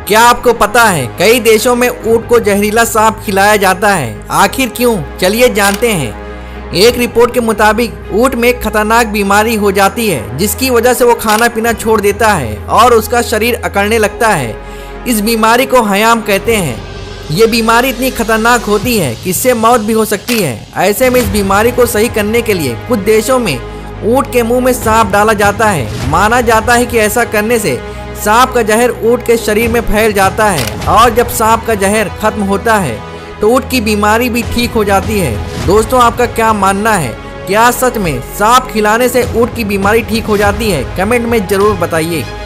क्या आपको पता है कई देशों में ऊंट को जहरीला सांप खिलाया जाता है, आखिर क्यों? चलिए जानते हैं। एक रिपोर्ट के मुताबिक ऊंट में एक खतरनाक बीमारी हो जाती है जिसकी वजह से वो खाना पीना छोड़ देता है और उसका शरीर अकड़ने लगता है। इस बीमारी को हयाम कहते हैं। ये बीमारी इतनी खतरनाक होती है कि इससे मौत भी हो सकती है। ऐसे में इस बीमारी को सही करने के लिए कुछ देशों में ऊंट के मुंह में सांप डाला जाता है। माना जाता है कि ऐसा करने से सांप का जहर ऊंट के शरीर में फैल जाता है और जब सांप का जहर खत्म होता है तो ऊंट की बीमारी भी ठीक हो जाती है। दोस्तों, आपका क्या मानना है? क्या सच में सांप खिलाने से ऊंट की बीमारी ठीक हो जाती है? कमेंट में जरूर बताइए।